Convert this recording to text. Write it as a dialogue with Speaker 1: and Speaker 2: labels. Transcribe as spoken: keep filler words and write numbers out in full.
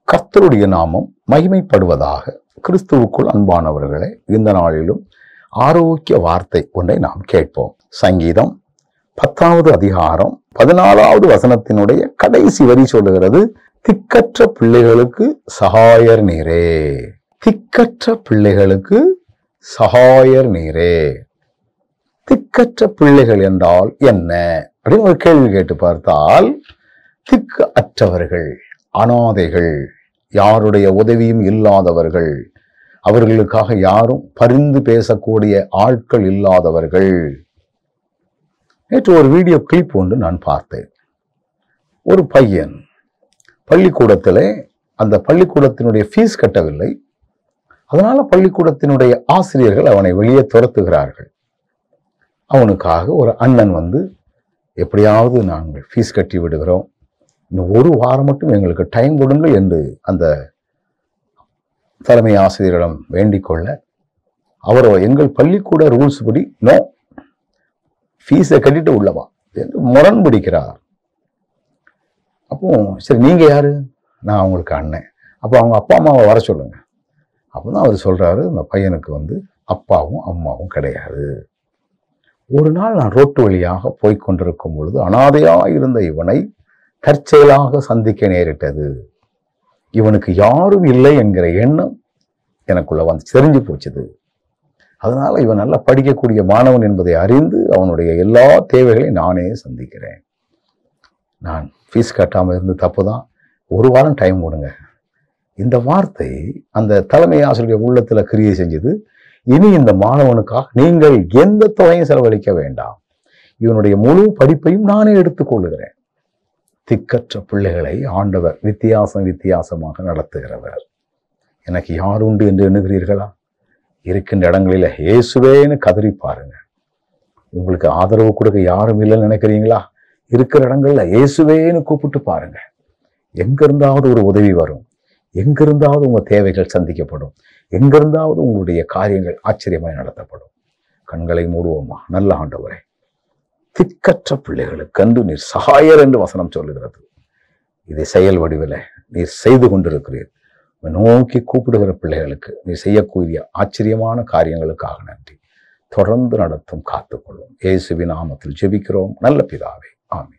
Speaker 1: கர்த்தருடைய நாமம் மகிமைப்படுவதாக. கிறிஸ்துவுக்குள் அன்பானவர்களே, இந்த நாளிலும் ஆரோக்கிய வார்த்தை ஒன்றை நாம் கேட்போம். சங்கீதம் பத்தாவது அதிகாரம் பதினாலாவது வசனத்தினுடைய கடைசி வரி சொல்லுகிறது, திக்கற்ற பிள்ளைகளுக்கு சகாயர் நீரே. திக்கற்ற பிள்ளைகளுக்கு சகாயர் நீரே. திக்கற்ற பிள்ளைகள் என்றால் என்ன அப்படின்னு ஒரு கேள்வி கேட்டு பார்த்தால், திக்கு அற்றவர்கள், அனாதைகள், யாருடைய உதவியும் இல்லாதவர்கள், அவர்களுக்காக யாரும் பரிந்து பேசக்கூடிய ஆட்கள் இல்லாதவர்கள். நேற்று ஒரு வீடியோ கிளிப் ஒன்று நான் பார்த்தேன். ஒரு பையன் பள்ளிக்கூடத்தில் அந்த பள்ளிக்கூடத்தினுடைய ஃபீஸ் கட்டவில்லை. அதனால பள்ளிக்கூடத்தினுடைய ஆசிரியர்கள் அவனை வெளியே துரத்துகிறார்கள். அவனுக்காக ஒரு அண்ணன் வந்து, எப்படியாவது நாங்கள் ஃபீஸ் கட்டி விடுகிறோம், இன்னும் ஒரு வாரம் மட்டும் எங்களுக்கு டைம் கொடுங்கள் என்று அந்த தலைமை ஆசிரியரிடம் வேண்டிக் கொள்ள, அவரோ எங்கள் பள்ளிக்கூட ரூல்ஸ் படி நோ, ஃபீஸை கட்டிட்டு உள்ளவா என்று முரண் பிடிக்கிறார். அப்போ சரி, நீங்க யாரு? நான் அவங்களுக்கு அண்ணன். அப்போ அவங்க அப்பா அம்மாவை வர சொல்லுங்க. அப்போதான் அவர் சொல்றாரு, இந்த பையனுக்கு வந்து அப்பாவும் அம்மாவும் கிடையாது. ஒரு நாள் நான் ரோட்டு வழியாக போய்கொண்டிருக்கும் பொழுது அனாதையாக இருந்த இவனை தற்செயலாக சந்திக்க நேரிட்டது. இவனுக்கு யாரும் இல்லை என்கிற எண்ணம் எனக்குள்ள வந்து தெரிஞ்சு போச்சுது. அதனால இவன் நல்லா படிக்கக்கூடிய மாணவன் என்பதை அறிந்து அவனுடைய எல்லா தேவைகளையும் நானே சந்திக்கிறேன். நான் ஃபீஸ் கட்டாமல் இருந்து தப்பு தான், ஒரு வாரம் டைம் கொடுங்க. இந்த வார்த்தை அந்த தலைமை ஆசிரியர் உள்ளத்துல கிரியை செஞ்சது. இனி இந்த மாணவனுக்காக நீங்கள் எந்த தொகையும் செலவழிக்க வேண்டாம், இவனுடைய முழு படிப்பையும் நானே எடுத்துக்கொள்ளுகிறேன். திக்கற்ற பிள்ளைகளை ஆண்டவர் வித்தியாசம் வித்தியாசமாக நடத்துகிறவர். எனக்கு யார் உண்டு என்று எண்ணுகிறீர்களா? இருக்கின்ற இடங்களில் இயேசுவேன்னு கதறி பாருங்க. உங்களுக்கு ஆதரவு கொடுக்க யாரும் இல்லைன்னு நினைக்கிறீங்களா? இருக்கிற இடங்கள்ல இயேசுவேன்னு கூப்பிட்டு பாருங்க. எங்கிருந்தாவது ஒரு உதவி வரும், எங்கிருந்தாவது உங்க தேவைகள் சந்திக்கப்படும், எங்கிருந்தாவது உங்களுடைய காரியங்கள் ஆச்சரியமாய் நடத்தப்படும். கண்களை மூடுவோமா? நல்ல ஆண்டவரே, திக்கற்ற பிள்ளைகளுக்கென்று நீர் சகாயர் என்று வசனம் சொல்லுகிறது. இதை செயல் வடிவில் நீர் செய்து கொண்டிருக்கிறீர். நோக்கி கூப்பிடுகிற பிள்ளைகளுக்கு நீர் செய்யக்கூடிய ஆச்சரியமான காரியங்களுக்காக நன்றி. தொடர்ந்து நடத்தும், காத்துக்கொள்ளும். இயேசுவின் நாமத்தில் ஜெபிக்கிறோம் நல்ல பிதாவே, ஆமென்.